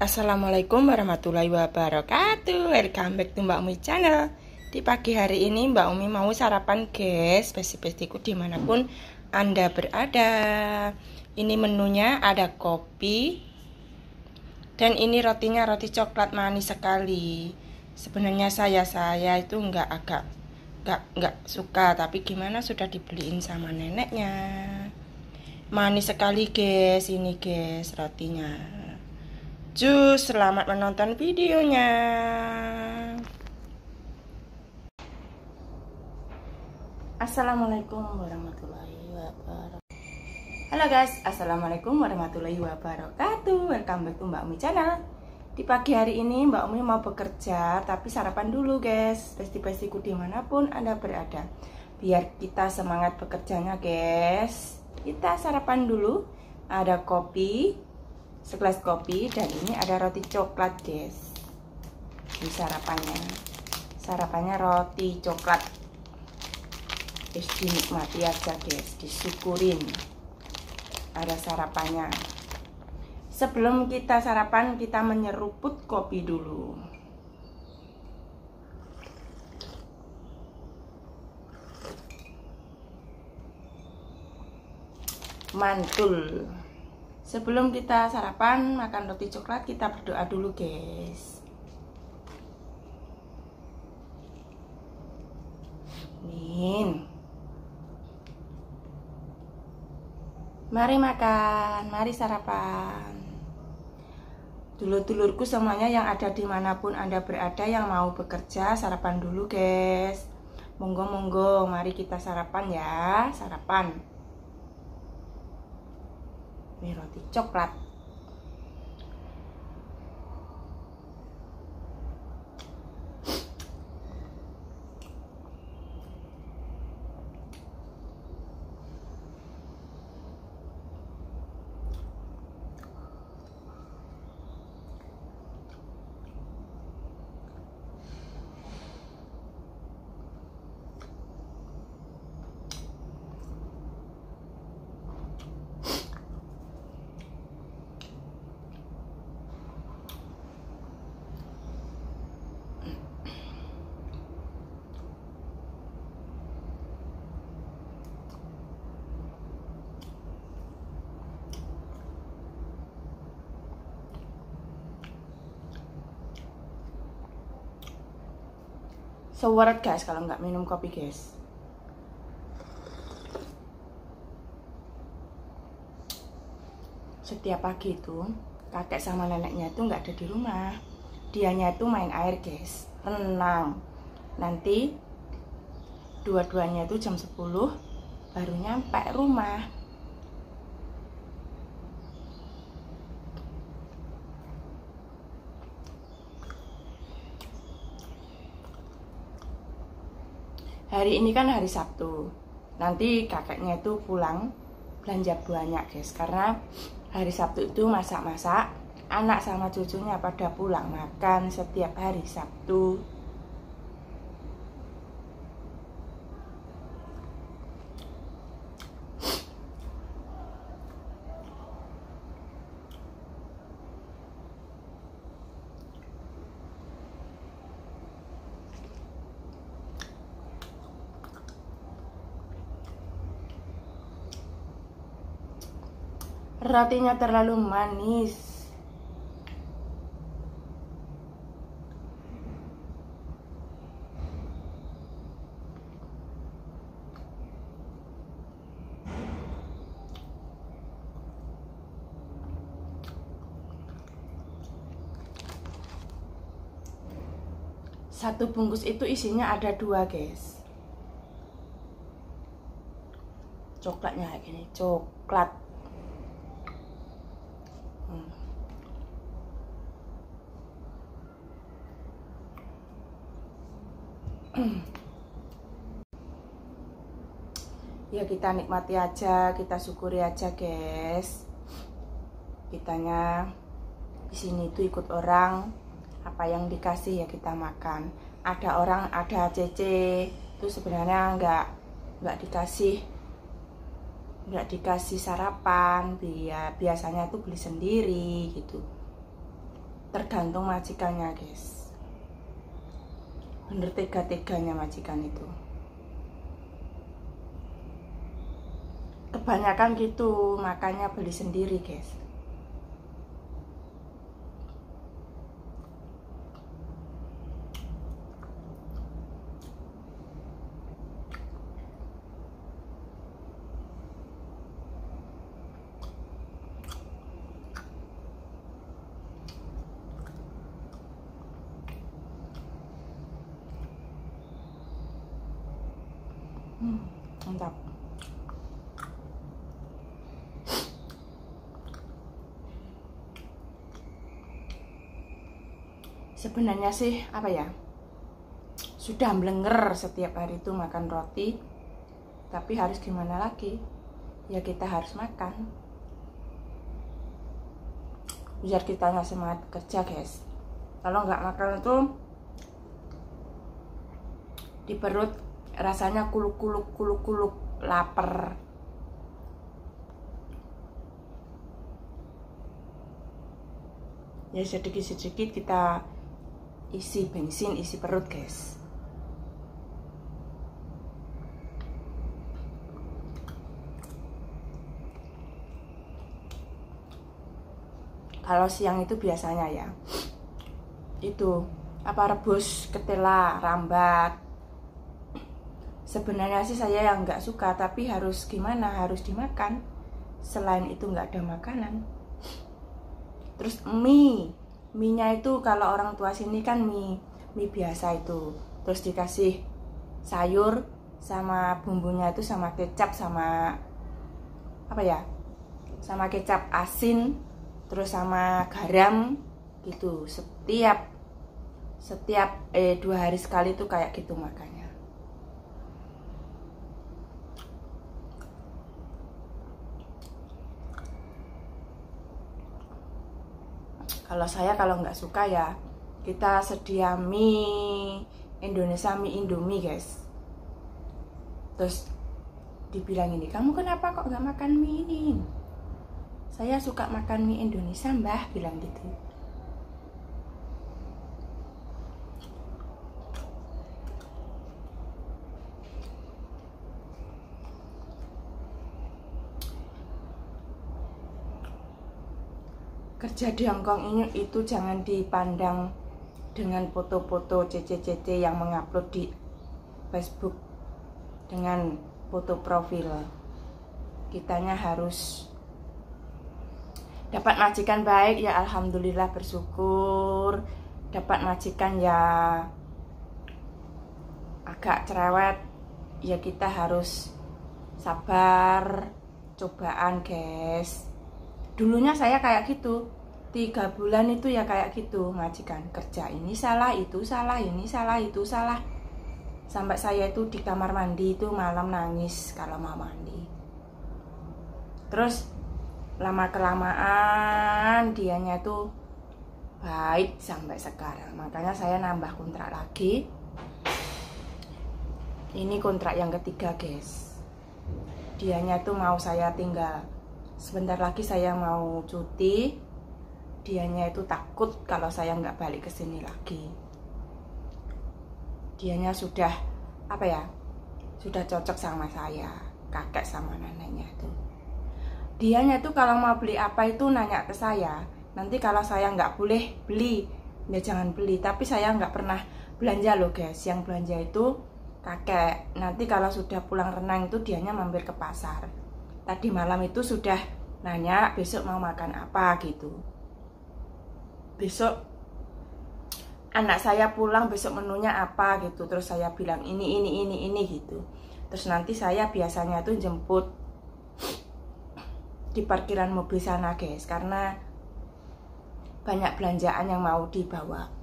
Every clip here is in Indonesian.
Assalamualaikum warahmatullahi wabarakatuh. Welcome back to Mbak Umi channel. Di pagi hari ini Mbak Umi mau sarapan guys, besti-bestiku dimanapun Anda berada. Ini menunya ada kopi, dan ini rotinya roti coklat manis sekali. Sebenarnya saya itu nggak suka, tapi gimana sudah dibeliin sama neneknya. Manis sekali guys, ini guys rotinya. Selamat menonton videonya. Assalamualaikum warahmatullahi wabarakatuh. Halo guys, assalamualaikum warahmatullahi wabarakatuh. Welcome back to Mbak Umi channel. Di pagi hari ini Mbak Umi mau bekerja, tapi sarapan dulu guys, besti-bestiku dimanapun Anda berada. Biar kita semangat bekerjanya guys, kita sarapan dulu. Ada kopi, segelas kopi, dan ini ada roti coklat guys. Ini sarapannya roti coklat. Dinikmati aja guys, disyukurin ada sarapannya. Sebelum kita sarapan, kita menyeruput kopi dulu. Mantul. Sebelum kita sarapan makan roti coklat, kita berdoa dulu guys. Amin. Mari makan, mari sarapan. Dulur-dulurku semuanya yang ada dimanapun Anda berada, yang mau bekerja, sarapan dulu guys. Monggo, mari kita sarapan ya, sarapan. Ini roti coklat. Seweret guys kalau nggak minum kopi guys. Setiap pagi itu kakek sama neneknya itu nggak ada di rumah. Dianya itu main air guys, renang. Nanti dua-duanya itu jam 10 baru nyampe rumah. Hari ini kan hari Sabtu. Nanti kakeknya itu pulang belanja banyak guys, karena hari Sabtu itu masak-masak. Anak sama cucunya pada pulang makan setiap hari Sabtu. Rotinya terlalu manis. Satu bungkus itu isinya ada 2 guys. Coklatnya kayak gini, coklat. Ya kita nikmati aja, kita syukuri aja guys. Kitanya di sini tuh ikut orang, apa yang dikasih ya kita makan. Ada orang, ada cece itu sebenarnya nggak dikasih sarapan, biasanya tuh beli sendiri gitu. tergantung majikannya guys. Bener tega-teganya majikan itu. Kebanyakan gitu, makanya beli sendiri guys. Mantap. Sebenarnya sih apa ya, sudah melenger setiap hari itu makan roti, tapi harus gimana lagi, ya kita harus makan biar kitanya semangat kerja guys. Kalau nggak makan itu di perut rasanya kuluk-kuluk lapar. Ya sedikit-sedikit kita isi bensin, isi perut guys. Kalau siang itu biasanya ya itu apa, rebus ketela, rambat. Sebenarnya sih saya yang nggak suka, tapi harus gimana, harus dimakan. Selain itu nggak ada makanan. Terus mie-nya itu kalau orang tua sini kan mie biasa itu, terus dikasih sayur sama bumbunya itu sama kecap, sama apa ya, sama kecap asin, terus sama garam gitu. Setiap 2 hari sekali tuh kayak gitu makannya. Kalau saya kalau nggak suka ya kita sedia mie Indonesia, mie Indomie guys. Terus dibilang ini, kamu kenapa kok nggak makan mie ini? Saya suka makan mie Indonesia mbah, bilang gitu. Kerja di Hongkong ini itu jangan dipandang dengan foto-foto cece-cece yang mengupload di Facebook dengan foto profil. Kitanya harus dapat majikan baik ya alhamdulillah, bersyukur. Dapat majikan ya agak cerewet ya kita harus sabar, cobaan guys. Dulunya saya kayak gitu, 3 bulan itu ya kayak gitu, majikan kerja ini salah, itu salah, ini salah, itu salah. Sampai saya itu di kamar mandi itu malam nangis kalau mau mandi. Terus lama-kelamaan dianya itu baik sampai sekarang. Makanya saya nambah kontrak lagi. Ini kontrak yang ketiga guys. Dianya itu mau saya tinggal. Sebentar lagi saya mau cuti. Dianya itu takut kalau saya nggak balik ke sini lagi. Dianya sudah apa ya? Sudah cocok sama saya, kakek sama neneknya itu. Dianya itu kalau mau beli apa itu nanya ke saya. Nanti kalau saya nggak boleh beli, ya jangan beli. Tapi saya nggak pernah belanja loh guys. Yang belanja itu kakek. Nanti kalau sudah pulang renang itu dianya mampir ke pasar. Tadi malam itu sudah nanya besok mau makan apa gitu. Besok anak saya pulang besok menunya apa gitu. Terus saya bilang ini gitu. Terus nanti saya biasanya tuh jemput di parkiran mobil sana guys, karena banyak belanjaan yang mau dibawa.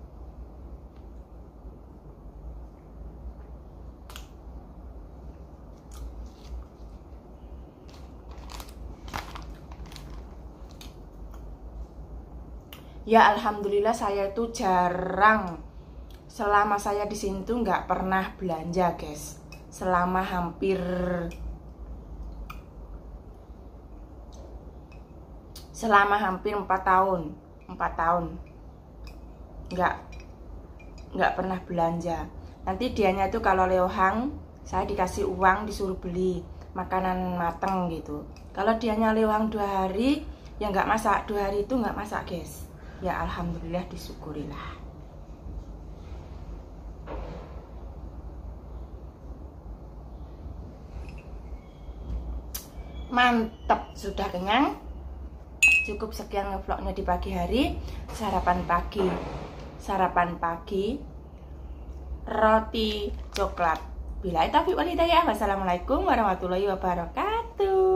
Ya alhamdulillah saya itu jarang, selama saya di sini tuh nggak pernah belanja guys. Selama hampir 4 tahun. nggak pernah belanja. Nanti dianya tuh kalau Leo-hang, saya dikasih uang disuruh beli makanan mateng gitu. Kalau dianya Leo-hang 2 hari, ya nggak masak. 2 hari itu nggak masak guys. Ya alhamdulillah, disyukurilah. Mantap, sudah kenyang. Cukup sekian ngevlognya di pagi hari. Sarapan pagi roti coklat. Billahi taufiq wal hidayah. Wassalamualaikum warahmatullahi wabarakatuh.